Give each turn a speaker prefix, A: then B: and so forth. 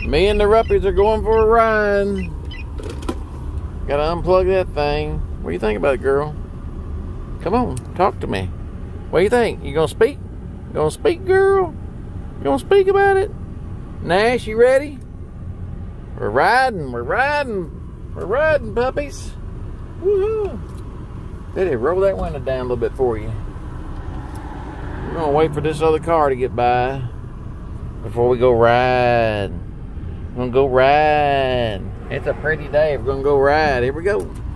A: Me and the Ruppies are going for a ride. Gotta unplug that thing. What do you think about it, girl? Come on, talk to me. What do you think? You gonna speak? You gonna speak, girl? You gonna speak about it? Nash, you ready? We're riding, we're riding, we're riding, puppies. Woohoo! Daddy, roll that window down a little bit for you. We're gonna wait for this other car to get by before we go ride. We're gonna go ride. It's a pretty day. We're gonna go ride. Here we go.